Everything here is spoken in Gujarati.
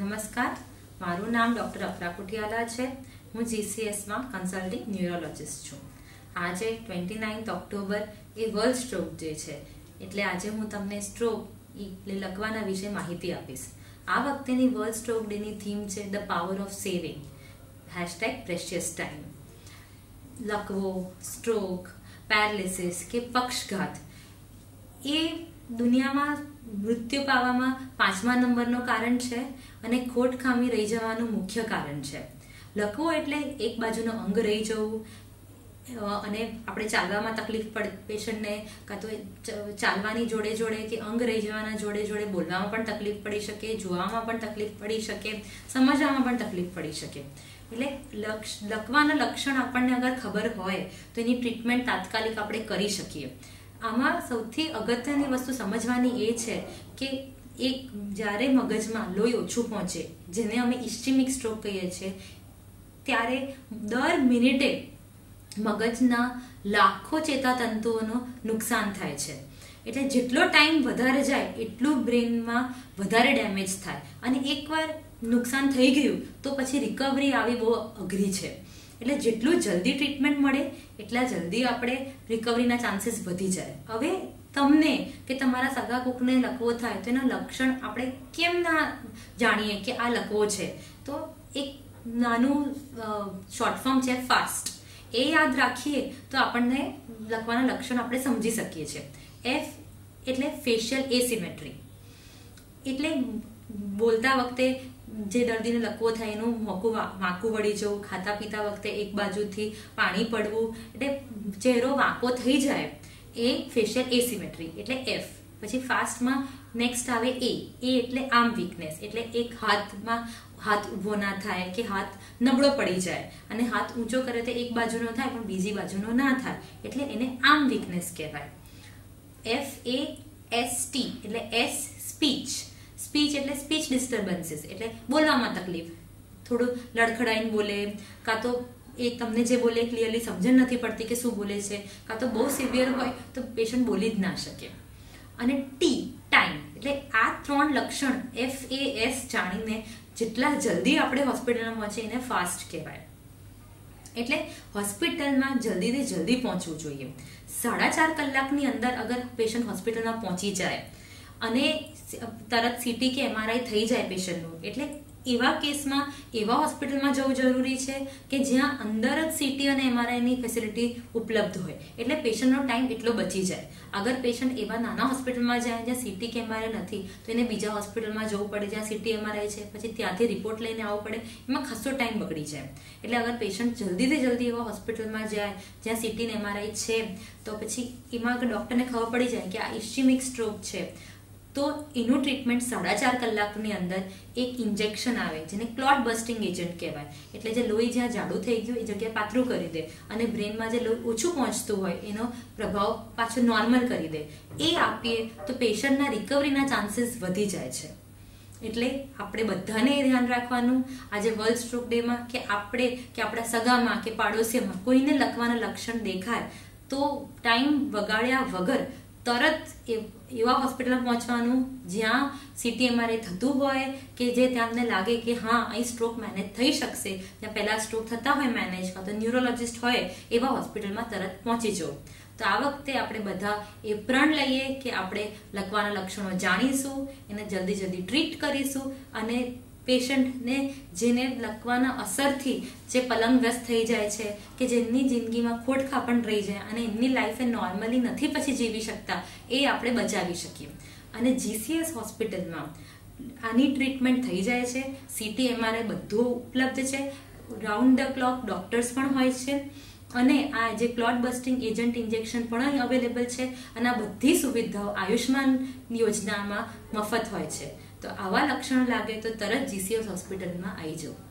નમસ્કાર, મારું નામ ડૉક્ટર અફરા કુટિયાલા છે। હું જીસીએસમાં કન્સલ્ટિંગ ન્યુરોલોજિસ્ટ છું। આજે 29 ઓક્ટોબર એ વર્લ્ડ સ્ટ્રોક ડે છે, એટલે આજે હું તમને સ્ટ્રોક એટલે લકવાના વિશે માહિતી આપીશ। આ વખતેની વર્લ્ડ સ્ટ્રોક ડેની થીમ છે the power of saving #precious time. લકવો, સ્ટ્રોક, પેરાલિસિસ કે પક્ષઘાત એ દુનિયામાં મૃત્યુ પાવામાં 5મા નંબરનો કારણ છે અને ખોટ ખામી રહી જવાનું મુખ્ય કારણ છે। લકવો એટલે એક બાજુનો અંગ રહી જવું અને આપણે ચાલવામાં તકલીફ પડે પેશન્ટને, કાં તો ચાલવાની જોડે જોડે કે અંગ રહી જવાના જોડે જોડે બોલવામાં પણ તકલીફ પડી શકે, જોવામાં પણ તકલીફ પડી શકે, સમજવામાં પણ તકલીફ પડી શકે। એટલે લકવાના લક્ષણ આપણને અગર ખબર હોય તો એની ટ્રીટમેન્ટ તાત્કાલિક આપણે કરી શકીએ। આમાં સૌથી અગત્યની વસ્તુ સમજવાની એ છે કે જ્યારે મગજમાં લોહી ઓછું પહોંચે, જેને અમે ઇસ્ચેમિક સ્ટ્રોક કહીએ છીએ, ત્યારે દર મિનિટે મગજના લાખો ચેતાતંતુઓનું નુકસાન થાય છે। એટલે જેટલો ટાઈમ વધારે જાય એટલું બ્રેનમાં વધારે ડેમેજ થાય અને એકવાર નુકસાન થઈ ગયું તો પછી રિકવરી આવી બહુ અઘરી છે। એટલે જેટલું જલ્દી ટ્રીટમેન્ટ મળે એટલા જલ્દી આપણે રિકવરીના ચાન્સીસ વધી જાય। હવે તમને કે તમારા સગા કોકને લકવો થાય તો એના લક્ષણ આપણે કેમ ના જાણીએ કે આ લકવો છે? તો એક નાનું શોર્ટ ફોર્મ છે ફાસ્ટ, એ યાદ રાખીએ તો આપણને લકવાના લક્ષણ આપણે સમજી શકીએ છીએ। એફ એટલે ફેશિયલ એસિમેટ્રી, એટલે બોલતા વખતે જે દર્દીને લકવો થાય એનું મોંકું વાંકું વળી જવું, ખાતા પીતા વખતે એક બાજુથી પાણી પડવું, એટલે ચહેરો વાંકો થઈ જાય, એ ફેશિયલ એસિમેટ્રી એટલે એફ। પછી ફાસ્ટમાં નેક્સ્ટ આવે એ એટલે આર્મ વીકનેસ, એટલે એક હાથમાં હાથ ઊભો ના થાય કે હાથ નબળો પડી જાય અને હાથ ઊંચો કરે તો એક બાજુનો થાય પણ બીજી બાજુનો ના થાય, એટલે એને આર્મ વીકનેસ કહેવાય। FAST એટલે એસ સ્પીચ, સ્પીચ એટલે સ્પીચ ડિસ્ટર્બન્સીસ, એટલે બોલવામાં તકલીફ, થોડું લડખડાઈને બોલે, કાં તો એ તમને જે બોલે ક્લિયરલી સમજણ નથી પડતી કે શું બોલે છે, કાં તો બહુ સિવિયર હોય તો પેશન્ટ બોલી જ ના શકે। અને ટાઈમ એટલે આ 3 લક્ષણ FAS જાણીને જેટલા જલ્દી આપણે હોસ્પિટલમાં પહોંચે એને ફાસ્ટ કહેવાય। એટલે હોસ્પિટલમાં જલ્દીથી જલ્દી પહોંચવું જોઈએ। 4.5 કલાકની અંદર અગર પેશન્ટ હોસ્પિટલમાં પહોંચી જાય અને તરત સીટી કે MRI થઈ જાય પેશન્ટનું, એટલે એવા કેસમાં એવા હોસ્પિટલમાં જવું જરૂરી છે કે જ્યાં અંદર જ સીટી અને MRIની ફેસિલિટી ઉપલબ્ધ હોય, એટલે પેશન્ટનો ટાઈમ એટલો બચી જાય। અગર પેશન્ટ એવા નાના હોસ્પિટલમાં જાય જ્યાં સીટી કે MRI નથી તો એને બીજા હોસ્પિટલમાં જવું પડે જ્યાં સીટી MRI છે, પછી ત્યાંથી રિપોર્ટ લઈને આવવું પડે, એમાં ખાસો ટાઈમ બગડી જાય। એટલે અગર પેશન્ટ જલ્દીથી જલ્દી એવા હોસ્પિટલમાં જાય જ્યાં સીટી ને MRI છે તો પછી એમાં અગર ડૉક્ટરને ખબર પડી જાય કે આ ઇસ્ચેમિક સ્ટ્રોક છે તો એનું ટ્રીટમેન્ટ 4.5 કલાકની અંદર એક ઇન્જેક્શન આવે જેને ક્લોટ બસ્ટિંગ એજન્ટ કહેવાય, એટલે જે લોહી જ્યાં જાડું થઈ ગયું એ જગ્યાએ પાતળું કરી દે અને બ્રેનમાં જે લોહી ઓછું પહોંચતું હોય એનો પ્રભાવ પાછો નોર્મલ કરી દે। એ આપીએ તો પેશન્ટના રિકવરીના ચાન્સીસ વધી જાય છે। એટલે આપણે બધાને એ ધ્યાન રાખવાનું આજે વર્લ્ડ સ્ટ્રોક ડેમાં કે આપણે કે આપણા સગામાં કે પાડોશીમાં કોઈને લકવાના લક્ષણ દેખાય તો ટાઈમ બગાડ્યા વગર તરત એવા હોસ્પિટલમાં પહોંચવાનું જ્યાં સીટી MRI થતું હોય કે જે તમને લાગે કે હા અહીં સ્ટ્રોક મેનેજ થઈ શકશે, જ્યાં પહેલાં સ્ટ્રોક થતા હોય મેનેજ, કાં તો ન્યુરોલોજિસ્ટ હોય એવા હોસ્પિટલમાં તરત પહોંચી જાઓ। તો આ વખતે આપણે બધા એ પ્રણ લઈએ કે આપણે લકવાના લક્ષણો જાણીશું, એને જલ્દી જલ્દી ટ્રીટ કરીશું અને પેશન્ટને જેને લકવાના અસરથી જે પલંગવ્યસ્ત થઈ જાય છે કે જેમની જિંદગીમાં ખોટખાપણ રહી જાય અને એમની લાઈફ નોર્મલી નથી પછી જીવી શકતા, એ આપણે બચાવી શકીએ। અને GCS હોસ્પિટલમાં આની ટ્રીટમેન્ટ થઈ જાય છે, સીટી MRI બધું ઉપલબ્ધ છે, રાઉન્ડ ધ ક્લોક ડોક્ટર્સ પણ હોય છે અને આ જે ક્લોટ બસ્ટિંગ એજન્ટ ઇન્જેક્શન પણ અહીં અવેલેબલ છે અને આ બધી સુવિધાઓ આયુષ્માન યોજનામાં મફત હોય છે। તો આવા લક્ષણ લાગે તો તરત GCS હોસ્પિટલમાં આવી જાઓ।